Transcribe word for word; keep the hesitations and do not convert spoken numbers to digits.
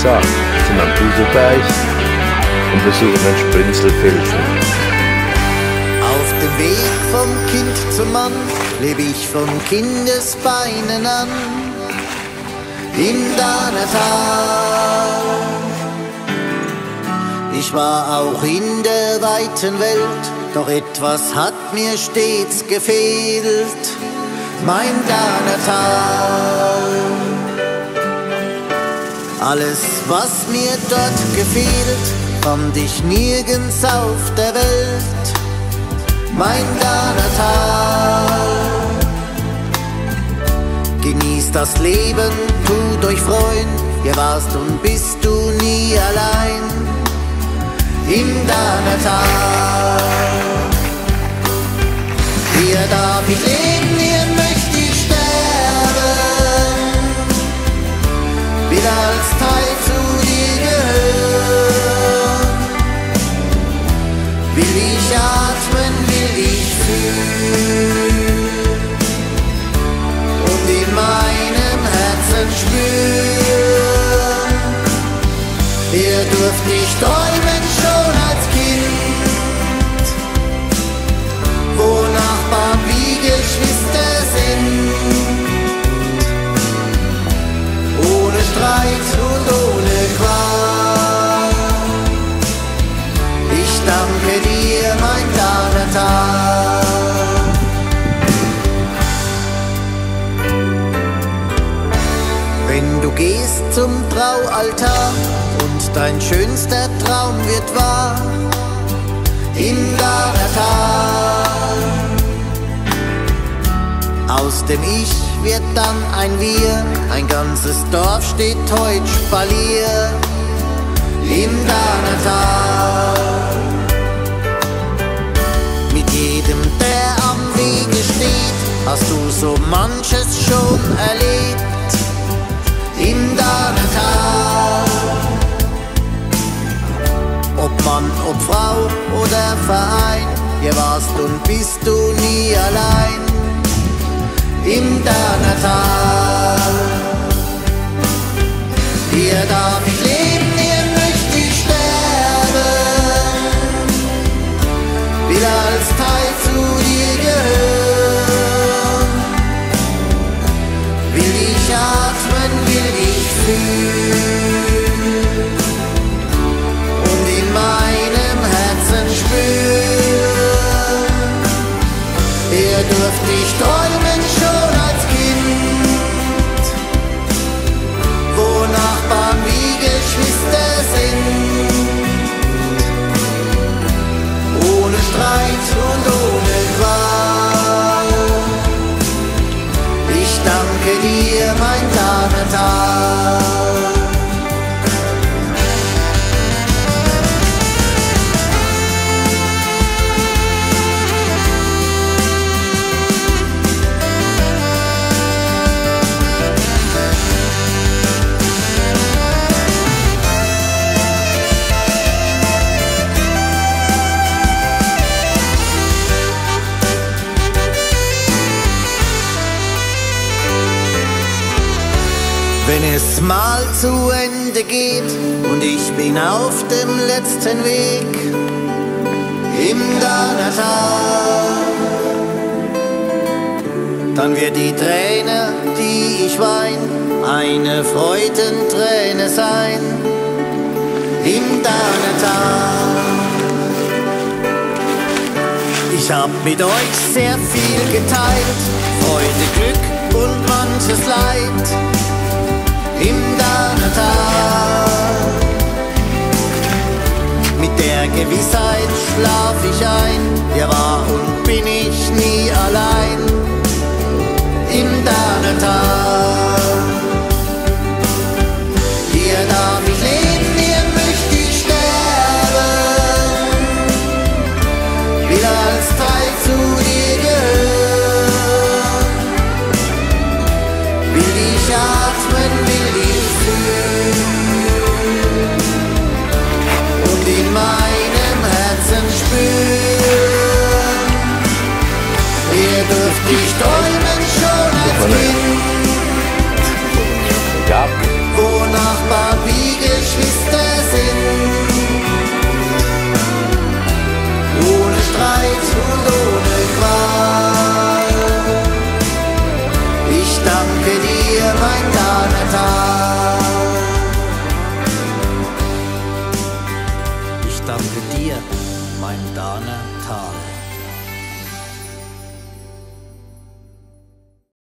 gesagt, sind am Duselteich und besuchen ein Sprinzelfelsen. Auf dem Weg vom Kind zum Mann lebe ich von Kindesbeinen an im Danertal. Ich war auch in der weiten Welt, doch etwas hat mir stets gefehlt, mein Danertal. Alles, was mir dort gefehlt, fand ich nirgends auf der Welt, mein Danertal. Genieß das Leben, tut euch freuen, ihr warst und bist du nie allein im Danertal. Hier darf ich leben, hier möchte ich sterben, will als Teil zu dir gehören, will ich atmen, will ich fühlen und in meinem Herzen spüren. Hier durfte ich träumen schon als Kind, wo Nachbarn wie Geschwister sind, ohne Streit und ohne Qual. Ich danke dir, mein Danertal. Wenn du gehst zum Traualtar und dein schönster Traum wird wahr im Danertal, aus dem Ich wird dann ein Wir, ein ganzes Dorf steht heut Spalier im Danertal. Mit jedem, der am Wege steht, hast du so manches schon erlebt im Danertal. Ob Mann, ob Frau oder Verein, hier warst und bist du nie allein im Danertal. Hier darf ich leben, hier möchte ich sterben, will als Teil zu dir gehören, will ich atmen, will ich fühlen und in meinem Herzen spüren. Hier durfte ich träumen schon als Kind, wo Nachbarn wie Geschwister sind, ohne Streit und ohne Qual. Ich danke dir, mein Danertal. Wenn es mal zu Ende geht und ich bin auf dem letzten Weg im Danertal, dann wird die Träne, die ich wein, eine Freudenträne sein im Danertal. Ich hab mit euch sehr viel geteilt, Freude, Glück und manches Leid im Danertal. Mit der Gewissheit schlaf ich ein, hier war und bin ich nie allein